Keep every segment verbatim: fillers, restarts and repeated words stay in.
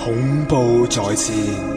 恐怖在線。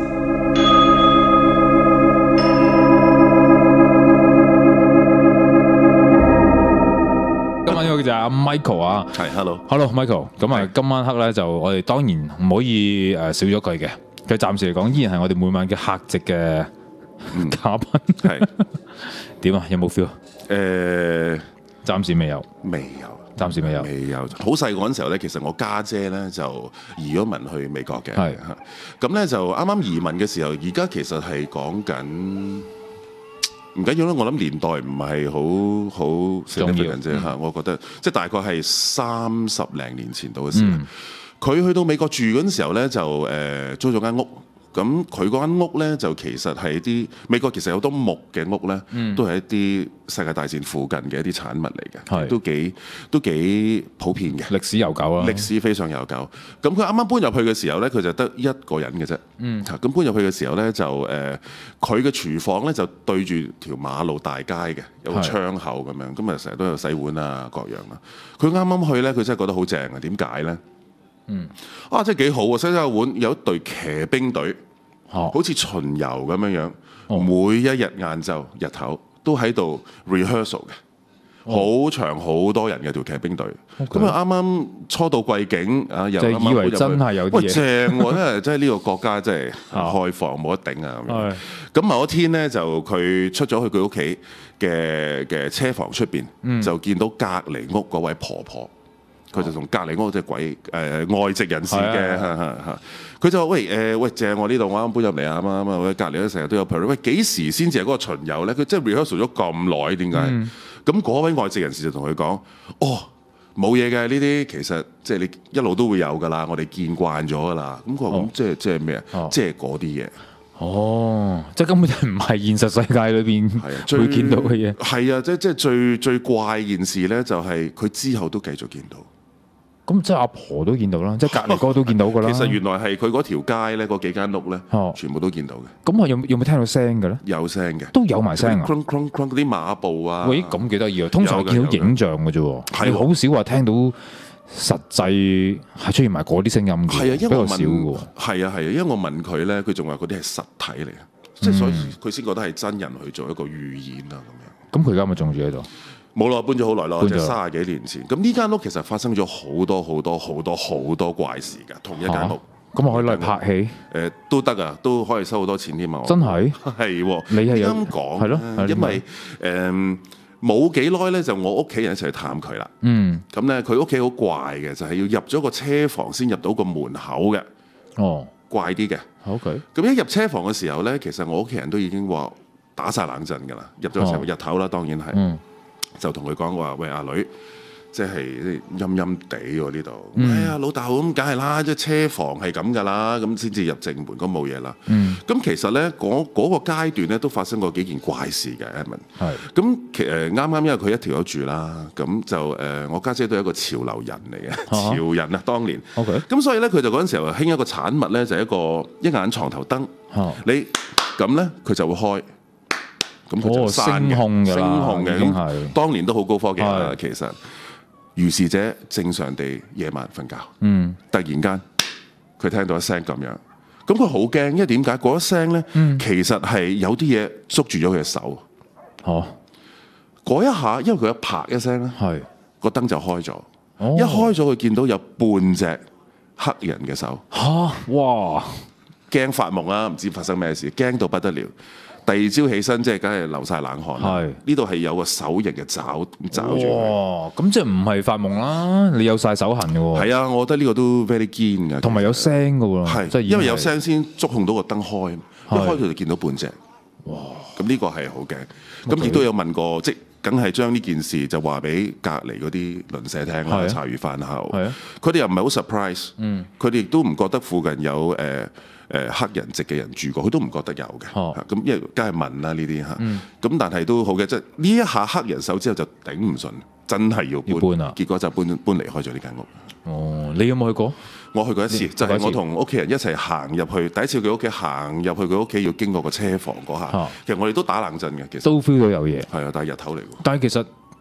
今晚呢個就係阿 Michael 啊， 係，hello，hello Michael。咁啊，今晚黑咧就我哋當然唔可以誒少咗佢嘅。佢暫時嚟講依然係我哋每晚嘅客席嘅嘉賓。係點啊？有冇 feel？誒，暫時未有， 未有。 暫時未有， 未有。好細個嗰陣時候咧，其實我家姐咧就移咗民去美國嘅。係咁咧就啱啱移民嘅時候，而家其實係講緊唔緊要啦。我諗年代唔係好好 significant 啫嚇。我覺得即係大概係三十零年前到嘅時候，佢、嗯、去到美國住嗰陣時候咧就誒、呃、租咗間屋。咁佢嗰間屋咧就其實係啲美國其實有好多木嘅屋咧，嗯、都係一啲世界大戰附近嘅一啲產物嚟嘅，都幾都幾普遍嘅。歷史悠久啦， 歷史非常悠久。咁佢啱啱搬入去嘅時候咧，佢就得一個人嘅啫。嗯，咁搬入去嘅時候咧就誒，佢、呃、嘅廚房咧就對住條馬路大街嘅，有個窗口咁樣，咁啊成日都有洗碗啊各樣啦。佢啱啱去咧，佢真係覺得好正啊！點解咧？嗯，啊，真係幾好啊！洗洗碗有一隊騎兵隊，哦、好似巡遊咁樣樣，哦、每一日晏晝日頭都喺度 rehearsal 嘅，好、哦、長好多人嘅條騎兵隊。咁啊啱啱初到貴境啊，又啱啱以為真係有啲嘢， 喂正喎、啊！真係真係呢個國家真係開放冇得頂啊咁樣。咁某一天咧，就佢出咗去佢屋企嘅嘅車房出邊，嗯、就見到隔離屋嗰位婆婆。佢就同隔離屋隻鬼誒、呃、外籍人士嘅，佢就話：喂誒、呃、喂，正我呢度，我啱搬入嚟啊嘛，咁啊隔離咧成日都有 party，喂幾時先至係嗰個巡遊咧？佢真係 rehearsal 咗咁耐，點解？咁嗰、嗯、位外籍人士就同佢講：哦，冇嘢嘅，呢啲其實即係你一路都會有㗎啦，我哋見慣咗㗎啦。咁佢話：咁即係即係咩啊？即係嗰啲嘢。 哦，即係根本就唔係現實世界裏邊會見到嘅嘢。 係啊，即係即係最最怪件事咧，就係佢之後都繼續見到。 咁即係阿婆都見到啦，即係隔離哥都見到㗎啦。 其實原來係佢嗰條街咧，嗰幾間屋咧，哦、全部都見到嘅。 咁啊，有有冇聽到聲嘅咧？ 有聲嘅， 都有埋聲啊！ 嗰啲馬步啊！ 喂，咁幾得意啊！通常見到影像嘅啫喎，你好少話聽到實際係出現埋嗰啲聲音嘅，係啊，因為比較少嘅喎。 係啊係啊，因為我問佢咧，佢仲話嗰啲係實體嚟嘅，即係、嗯、所以佢先覺得係真人去做一個預演啊咁樣。 咁佢而家咪仲住喺度？ 冇啦，搬咗好耐咯，就三十幾年前。咁呢間屋其實發生咗好多好多好多好多怪事㗎，同一間屋。 咁我可以嚟拍戲？誒、 呃、都得啊，都可以收好多錢添啊！ 真係係喎， 你係啱講係咯，因為誒冇幾耐咧，就我屋企人一齊去探佢啦。嗯，咁咧佢屋企好怪嘅，就係、是、要入咗個車房先入到個門口嘅。哦，怪啲嘅。 OK。 咁一入車房嘅時候咧，其實我屋企人都已經話打晒冷震㗎啦，入咗成個日頭啦，當然係。嗯。就同佢講話，喂阿女，即係陰陰地喎呢度。嗯、哎呀老豆咁，梗係啦，即係車房係咁噶啦，咁先至入正門，咁冇嘢啦。咁、嗯、其實咧，嗰、那、嗰個階段咧，都發生過幾件怪事嘅。Edmond 係咁其實啱啱因為佢一條友住啦，咁就誒、呃、我家姐，姐都係一個潮流人嚟嘅，啊、潮人啊當年。OK，咁所以咧佢就嗰陣時候興一個產物咧，就係、一個一眼床頭燈。啊、你咁咧佢就會開。咁佢就聲控嘅，聲控嘅咁，當年都好高科技啦。其實如是者正常地夜晚瞓覺，嗯，突然間佢聽到一聲咁樣，咁佢好驚，因為點解嗰一聲咧？嗯、其實係有啲嘢捉住咗佢嘅手。哦，嗰一下，因為佢一啪一聲咧，係個燈就開咗。哦、一開咗，佢見到有半隻黑人嘅手。嚇！哇！驚發夢啊！唔知發生咩事，驚到不得了。第二朝起身，即係梗係流晒冷汗。係呢度係有個手型嘅爪爪住佢。哇！咁即係唔係發夢啦？你有晒手痕嘅喎。係啊，我覺得呢個都 very 堅嘅。同埋有聲嘅喎。係，即係因為有聲先觸控到個燈開，一開佢就見到半隻。哇！咁呢個係好驚。咁亦都有問過，即係梗係將呢件事就話俾隔離嗰啲鄰舍聽啦。茶餘飯後，係啊，佢哋又唔係好 surprise。嗯，佢哋亦都唔覺得附近有誒。誒黑人籍嘅人住過，佢都唔覺得有嘅。咁、哦、因為梗係問啦呢啲嚇。咁、嗯、但係都好嘅，即係呢一下黑人手之後就頂唔順，真係要搬。要搬啊！結果就搬搬離開咗呢間屋。哦，你有冇去過？我去過一次，就係我同屋企人一齊行入去。第一次佢屋企行入去佢屋企要經過個車房嗰下，哦、其實我哋都打冷震嘅。其實都 feel 到有嘢。 係啊，但係日頭嚟㗎。 但係其實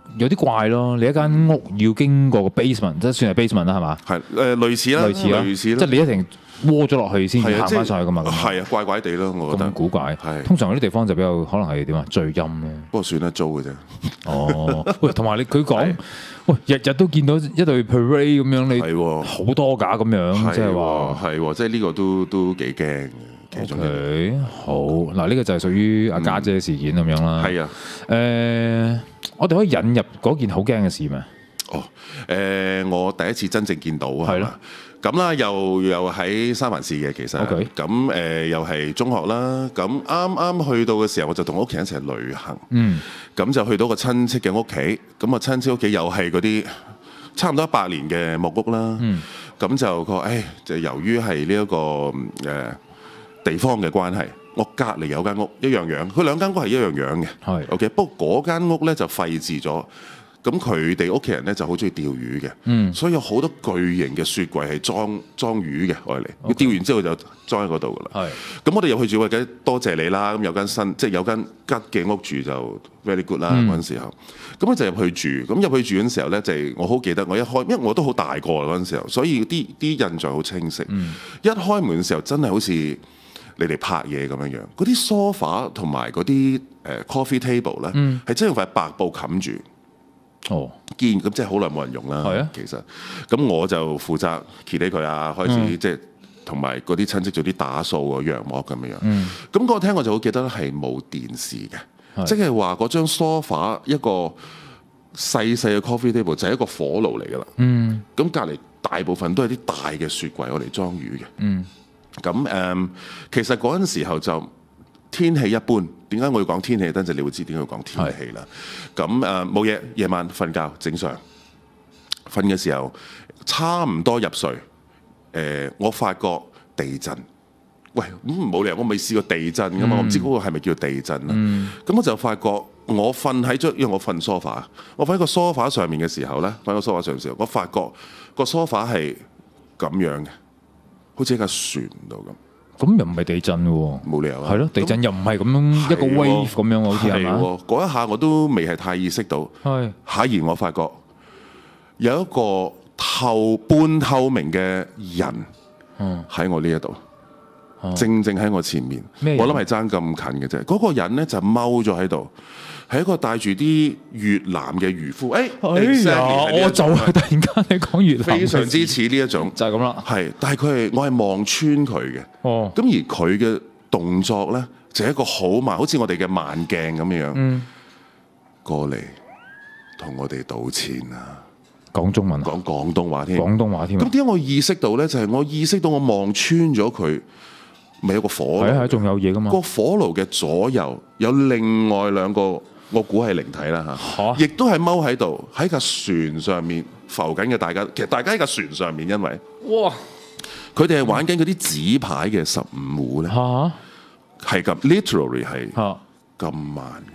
有啲怪咯。你一間屋要經過個 basement，即係算係 basement 啦，係嘛？ 係誒類似啦， 類似啦， 類似啦， 即係你一定窩咗落去先行翻上去噶嘛。 係啊，怪怪地咯，我覺得咁古怪。 係通常嗰啲地方就比較可能係點啊？最陰咯。 不過算啦，租嘅啫。 哦，喂，同埋你佢講，喂，日日都見到一隊 parade 咁樣，你係好多架咁樣，即係話係，即係呢個都都幾驚嘅。其中 OK，好嗱，呢個就係屬於阿家姐事件咁樣啦。 係啊， 誒，我哋可以引入嗰件好驚嘅事咩？ 哦，誒，我第一次真正見到啊， 係咯。 咁啦，又又喺三藩市嘅，其實，咁誒、呃、又係中學啦。咁啱啱去到嘅時候，我就同屋企人一齊旅行。嗯，咁就去到個親戚嘅屋企。咁啊，親戚屋企又係嗰啲差唔多一百年嘅木屋啦。嗯，咁就個誒，就由於係呢一個誒、呃、地方嘅關係，我隔離有間屋一樣樣，佢兩間屋係一樣樣嘅。係 OK， 不過嗰間屋咧就廢置咗。咁佢哋屋企人咧就好中意釣魚嘅，嗯、所以有好多巨型嘅雪櫃係裝裝魚嘅，愛嚟。佢釣完之後就裝喺嗰度噶啦。咁我哋入去住，或者多謝你啦。咁有間新，即係有間吉嘅屋住就 very good 啦。嗰陣、嗯、時候，咁我就入去住。咁入去住嗰陣時候咧，就係、我好記得我一開，因為我都好大個啦嗰陣時候，所以啲啲印象好清晰。嗯、一開門嘅時候，真係好似你哋拍嘢咁樣樣。嗰啲 sofa 同埋嗰啲誒 coffee table 咧，係、嗯、真係用塊白布冚住。哦，見咁即係好耐冇人用啦。係啊，其實咁我就負責揭起佢啊，開始即係同埋嗰啲親戚做啲打掃啊、羊膜咁樣樣。嗯，咁嗰個廳我就好記得係冇電視嘅，即係話嗰張 sofa 一個細細嘅 coffee table 就係一個火爐嚟㗎啦。嗯，咁隔離大部分都係啲大嘅雪櫃，我嚟裝魚嘅。嗯，咁誒、嗯，其實嗰陣時候就天氣一般。點解我要講天氣？等陣你會知點解要講天氣啦。咁誒冇嘢，夜晚瞓覺正常。瞓嘅時候差唔多入睡。誒、呃，我發覺地震。喂，咁冇理由，我未試過地震㗎嘛，嗯、我唔知嗰個係咪叫地震啦。咁、嗯、我就發覺我瞓喺張，因為我瞓 sofa，我瞓喺個 sofa 上面嘅時候咧，瞓喺個 sofa 上面嘅時候，我發覺個 sofa 係咁樣嘅，好似喺架船度咁。咁又唔係地震喎， 冇理由啊！ 係咯，地震又唔係咁樣一個 wave 咁樣，好似係嘛？ 嗰一下我都未係太意識到。係，下然我發覺有一個透半透明嘅人喺我呢一度，嗯、正正喺我前面。我諗係爭咁近嘅啫。嗰、嗰個人咧就踎咗喺度，係一個帶住啲越南嘅漁夫。誒、欸， 哎呀，我就係突然間你講越南， 非常之似呢一種， 就係咁啦。 係，但係佢係我係望穿佢嘅。哦，咁而佢嘅動作咧，就係一個好慢，好似我哋嘅慢鏡咁樣。嗯，過嚟同我哋賭錢啊！ 講中文， 講廣東話添， 廣東話添。 咁點解我意識到咧？就係、是、我意識到我望穿咗佢。咪有個火爐， 係係，仲有嘢噶嘛？ 個火爐嘅左右有另外兩個，我估係靈體啦嚇，亦都係踎喺度喺架船上面浮緊嘅。大家其實大家喺架船上面，因為哇，佢哋係玩緊嗰啲紙牌嘅十五戶咧，係咁 literally 係咁慢嘅。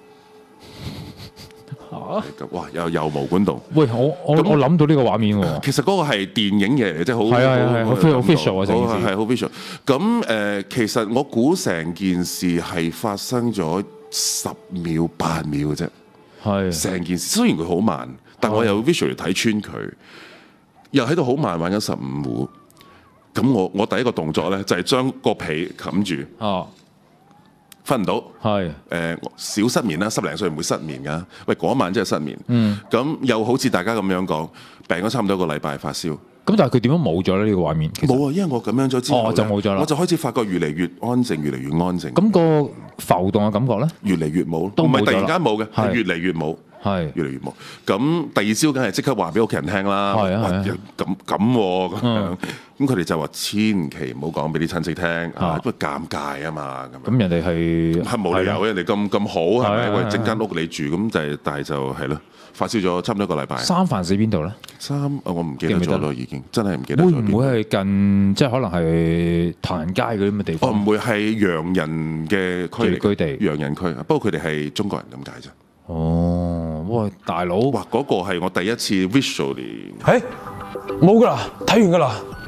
嚇！哇！又又毛管動。喂， 我我我諗到呢個畫面喎。 其實嗰個係電影嘅，即係好係係係好 visual 啊，成件事係好 visual。咁誒，其實我估成件事係發生咗十秒八秒嘅啫。係成件事，雖然佢好慢，但我又 visual 睇穿佢，又喺度好慢玩緊十五戶。咁我我第一個動作咧就係將個被冚住。哦。瞓唔到，係誒、呃、小失眠啦，十零歲唔會失眠噶。喂，嗰晚真係失眠。嗯，咁又好似大家咁樣講，病咗差唔多一個禮拜發燒。咁但係佢點樣冇咗咧？呢、呢個畫面冇啊，因為我咁樣咗之後、哦、就冇咗啦。我就開始發覺越嚟越安靜，越嚟越安靜。咁個浮動嘅感覺咧，越嚟越冇，都唔係突然間冇嘅，係越嚟越冇。係越嚟越冇，咁第二朝梗係即刻話俾屋企人聽啦。係啊，咁咁咁樣，咁佢哋就話千祈唔好講俾啲親戚聽，啊，不過尷尬啊嘛。咁咁人哋係係冇理由，人哋咁咁好係咪？喂，整間屋你住，咁就係，但係就係咯，發燒咗差唔多一個禮拜。三藩市邊度咧？三我唔記得咗咯，已經真係唔記得咗。會唔會係近即係可能係唐人街嗰啲咁嘅地方？哦，唔會係洋人嘅區居地，洋人區。不過佢哋係中國人咁解啫。哦，哇，大佬，哇，嗰個係我第一次 visually，係冇噶啦，睇完噶啦。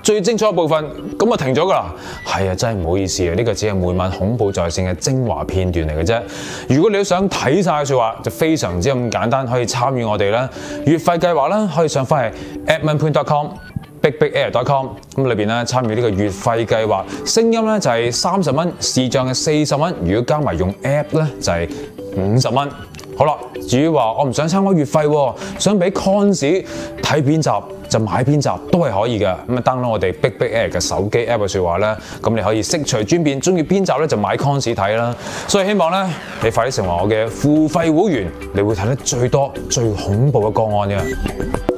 最精彩嘅部分咁就停咗㗎啦。係啊，真係唔好意思啊，呢個只係每晚恐怖在線嘅精華片段嚟嘅啫。如果你都想睇晒嘅説話，就非常之咁簡單，可以參與我哋啦。月費計劃啦，可以上翻去 admonpoon dot com。big big air dot com 咁裏邊咧參與呢個月費計劃，聲音咧就係三十蚊，視像係四十蚊，如果加埋用 app 咧就係五十蚊。好啦，至於話我唔想參加月費喎，想俾 cons 睇片集就買片集都係可以嘅。咁啊 download 我哋 Big Big Air 嘅手機 app 嘅説話咧，咁你可以悉隨尊便，中意邊集咧就買 cons 睇啦。所以希望咧你快啲成為我嘅付費會員，你會睇得最多最恐怖嘅個案嘅。